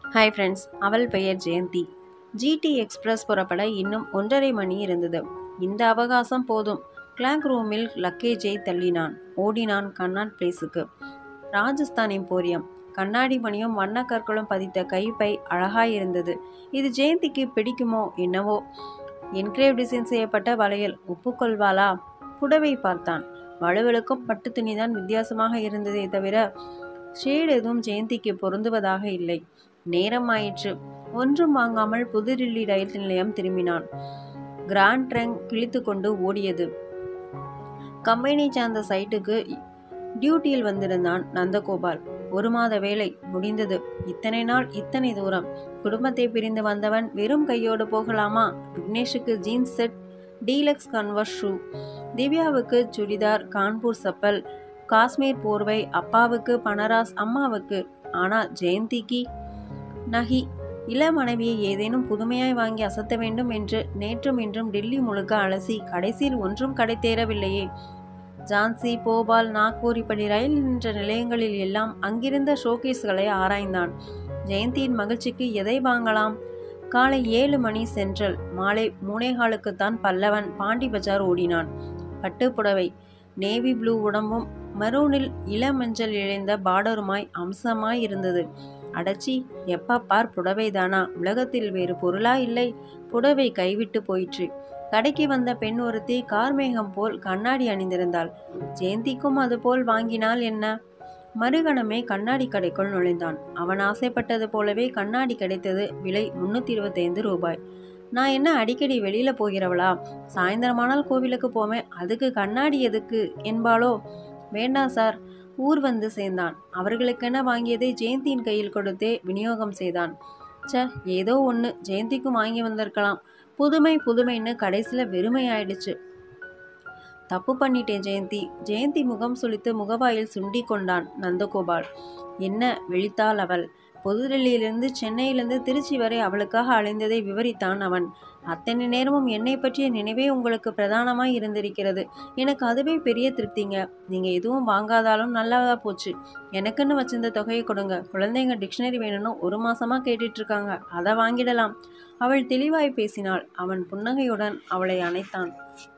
Hi friends, அவள் பெயர் Jayanthi. GT express புறப்பட இன்னும் 1:30 மணி இருந்தது. இந்த அவகாசம் போதும். கிளாக் ரூமில் லக்கேஜை தள்ளினான். ஓடினான் கண்ணாட் பிளேஸுக்கு. ராஜஸ்தான் எம்போரியம். கண்ணாடி மணியும் வண்ணக்கற்களும் பதித்த கைப்பை அழகாயிருந்தது. இது ஜெயந்திக்கு பிடிக்குமோ என்னவோ. என்கிரேவ் டிசைன் செய்யப்பட்ட வளையல் ஒப்புக்கொள்வாளா? புடவை பார்த்தான். வலுவலுக்கும் பட்டு துணிதான் வித்தியாசமாக இருந்ததே தவிர ஷேட் எதுவும் ஜெயந்திக்கு பொருந்துவதாக இல்லை. நேரம் ஆயிற்று. ஒன்றும் வாங்காமல் புதுடில்லி ரயில் நிலையம் திரும்பினான். கிராண்ட் ட்ரங்க் கிழித்து கொண்டு ஓடியது. கம்பெனி சார்ந்த சைட்டுக்கு டியூட்டியில் வந்திருந்தான் நந்தகோபால். 1 மாத வேலை முடிந்தது. இத்தனை நாள் இத்தனை தூரம். குடும்பத்தை பிரிந்து வந்தவன் வெறும் கையோடு போகலாமா? விக்னேஷுக்கு jeans set, deluxe converse shoe, திவ்யாவுக்கு சுடிதார், கான்பூர் சப்பல், காஷ்மீர் போர்வை, அப்பாவுக்கு பனராஸ், அம்மாவுக்கு. ஆனால் ஜெயந்திக்கு நகி. இள மனைவியை ஏதேனும் புதுமையாய் வாங்கி அசத்த வேண்டும் என்று நேற்றும் இன்றும் டெல்லி முழுக்க அலசி கடைசியில் ஒன்றும் கடை தேரவில்லையே. ஜான்சி, போபால், நாக்பூர் இப்படி ரயில் நின்ற நிலையங்களில் எல்லாம் அங்கிருந்த ஷோகேஸ்களை ஆராய்ந்தான். ஜெயந்தியின் மகிழ்ச்சிக்கு எதை வாங்கலாம்? காலை 7 மணி சென்ட்ரல், மாலை 3:15க்குத்தான் பல்லவன், பாண்டி பஜார் ஓடினான். பட்டு புடவை, நேவி ப்ளூ உடம்பும் மரூனில் இளமஞ்சள் இழைந்த பார்டருமாய் அம்சமாய் இருந்தது. அடச்சி, எப்ப பார் புடவைதானா? உலகத்தில் வேறு பொருளா இல்லை? புடவை கைவிட்டு போயிற்று. கடைக்கு வந்த பெண் ஒருத்தி கார்மேகம் போல் கண்ணாடி அணிந்திருந்தாள். ஜெயந்திக்கும் அதுபோல் வாங்கினால் என்ன? மறுகணமே கண்ணாடி கடைக்குள் நுழைந்தான். அவன் ஆசைப்பட்டது போலவே கண்ணாடி கிடைத்தது. விலை 325 ரூபாய். நான் என்ன அடிக்கடி வெளியில போகிறவளா? சாயந்தரமானால் கோவிலுக்கு போவேன், அதுக்கு கண்ணாடி எதுக்கு என்பாளோ? வேண்டாம் சார். ஊர் வந்து சேர்ந்தான். அவர்களுக்கென வாங்கியதை ஜெயந்தியின் கையில் கொடுத்தே விநியோகம் செய்தான். ஏதோ ஒன்று ஜெயந்திக்கும் வாங்கி வந்திருக்கலாம். புதுமை புதுமைன்னு கடைசியில் வெறுமை ஆயிடுச்சு. தப்பு பண்ணிட்டேன் ஜெயந்தி. ஜெயந்தி முகம் சுளித்து முகவாயில் சுண்டி கொண்டான் நந்தகோபால். என்ன விழித்தாள் அவள். புதுடெல்லியிலிருந்து சென்னையிலிருந்து திருச்சி வரை அவளுக்காக அலைந்ததை விவரித்தான் அவன். அத்தனை நேரமும் என்னை பற்றிய நினைவே உங்களுக்கு பிரதானமாய் இருந்திருக்கிறது. எனக்கு அதுவே பெரிய திருப்திங்க. நீங்கள் எதுவும் வாங்காதாலும் நல்லதா போச்சு. எனக்குன்னு வச்சிருந்த தொகையை கொடுங்க. குழந்தைங்க டிக்ஷனரி வேணும்னு 1 மாசமா கேட்டுட்டு இருக்காங்க. அதை வாங்கிடலாம். அவள் தெளிவாய் பேசினாள். அவன் புன்னகையுடன் அவளை அணைத்தான்.